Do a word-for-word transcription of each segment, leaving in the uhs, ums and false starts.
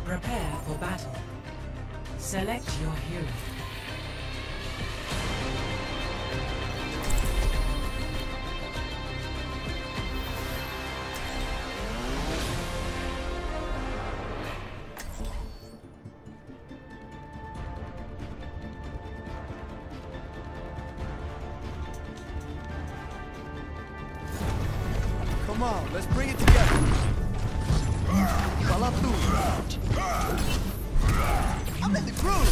Prepare for battle. Select your hero. Come on, let's bring it together. Follow through. I'm in the groove.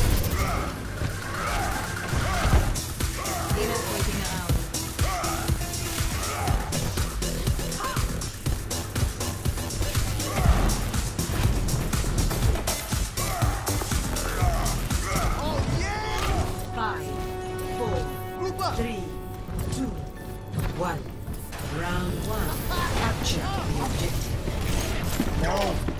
Oh yeah! Five, four, Group up. three, two, one. Round one. Capture the objective. No.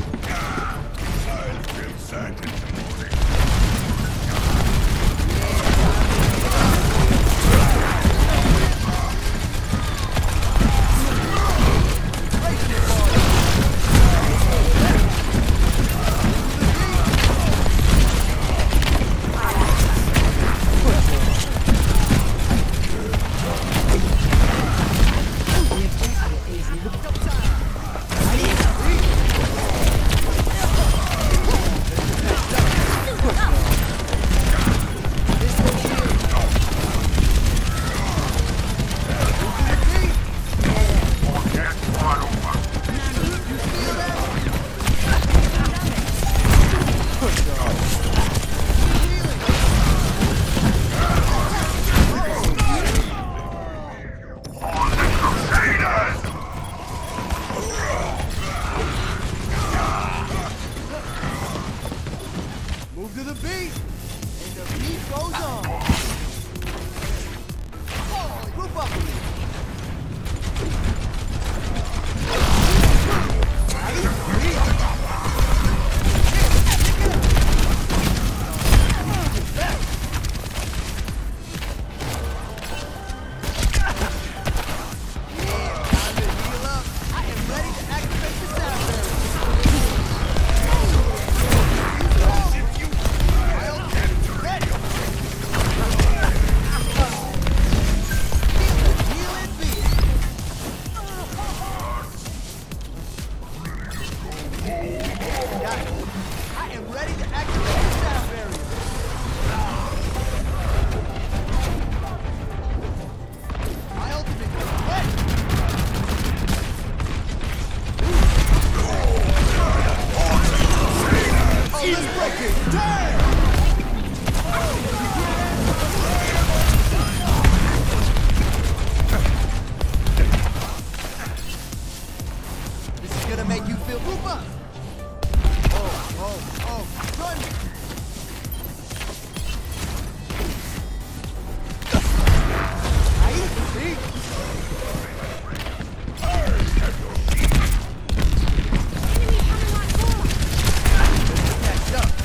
Move to the beat, and the beat goes on. Oh, group up with me. Gonna make you feel group up. Oh, oh, oh, run! Ahí, sí. Next up.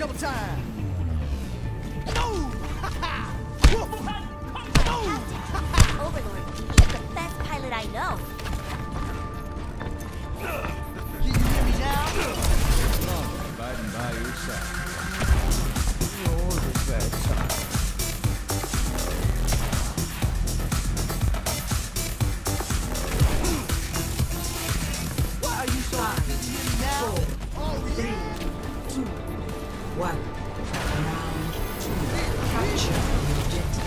double time. No! Overlord, he's the best pilot I know. Can you hear me now? Riding by your side. Oh, the bad time. Why are you so high? Can you hear me now? Oh, Three, yeah. two, one. Round two. Capture the objective.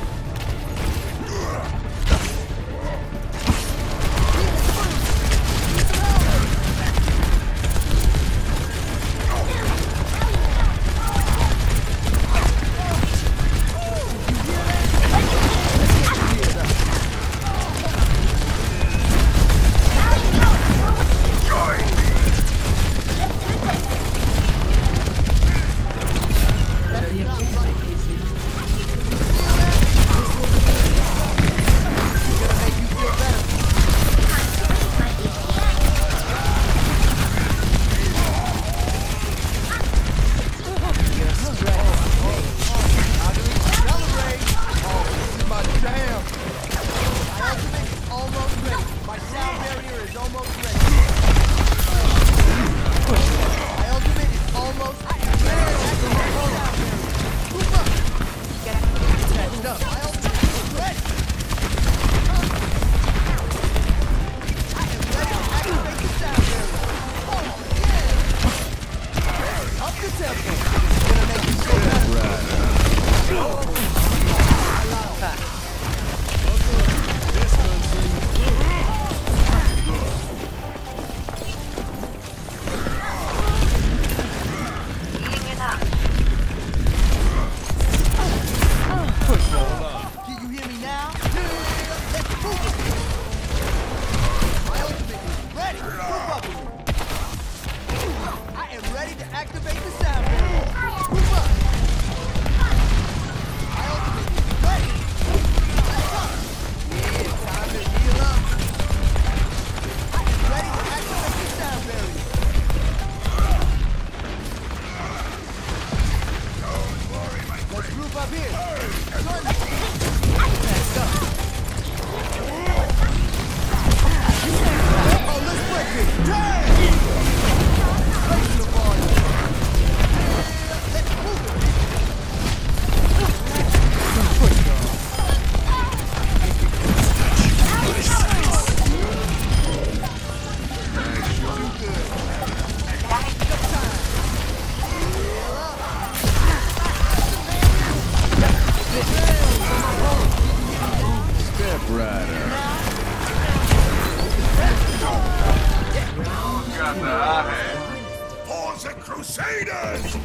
Crusaders!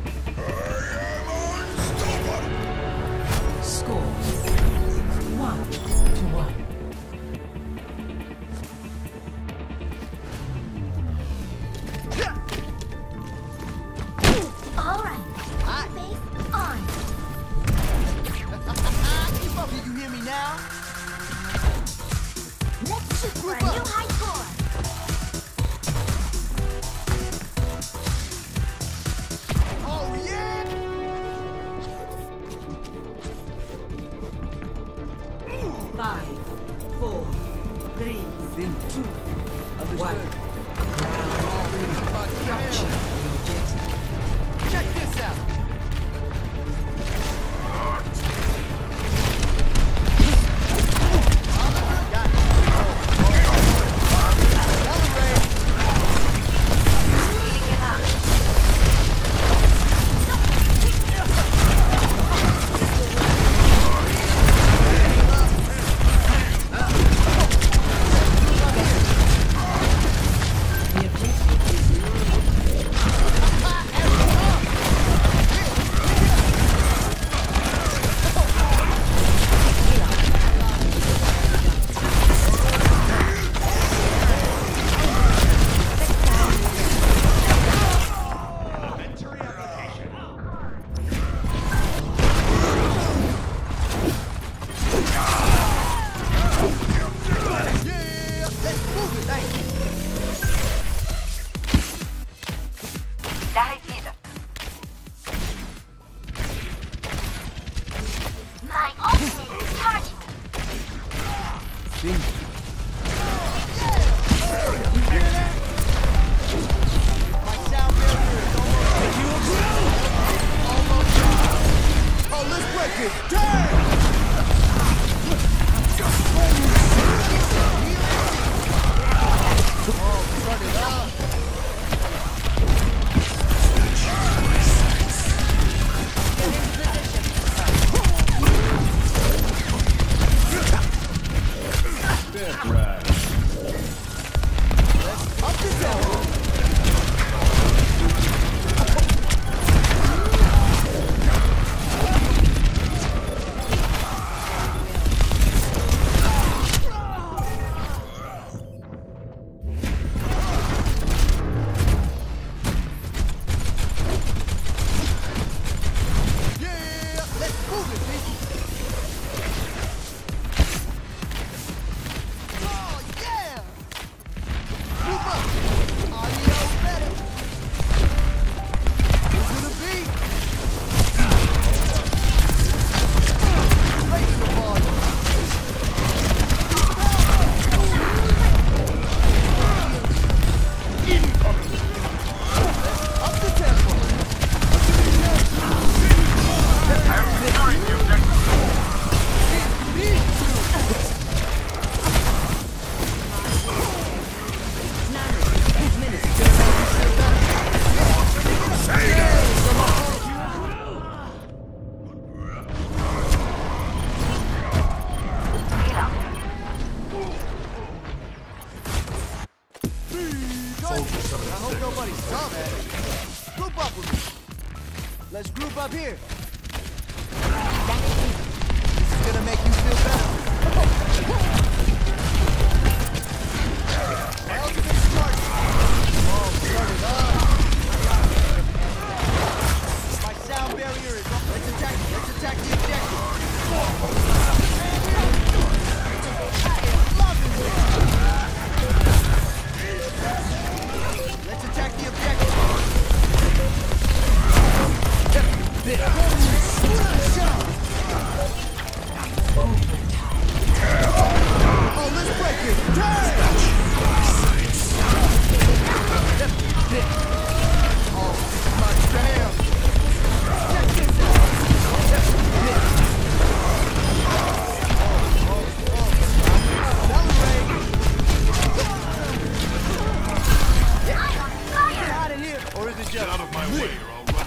I am unstoppable! Score one to one. All right, face on. Can you hear me now? Let's shoot for a new high score. Oh, yeah! see. My sound barrier is almost almost gone. Oh, let's break it. Damn! Oh, turn it up. Death ride. Up the tempo. Yeah, let's move it, baby. Oh, yeah! Move up! Audio better! Into the beat! Raise the volume! Up the tempo! I hope nobody's dumb. Group up with me. Let's group up here. This is gonna make you feel better. My ultimate starts. Oh, turn it up. My sound barrier is up. Let's attack. Let's attack the objective. Let's attack the objective. Oh, let's break it. Damn! Oh, my damn. Check this out. Oh, oh, oh. Celebrate. Get out of here. Or is it just Get out of my way, or I'll run.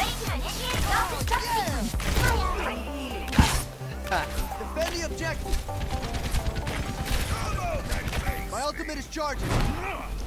defend the objective. My ultimate is charging.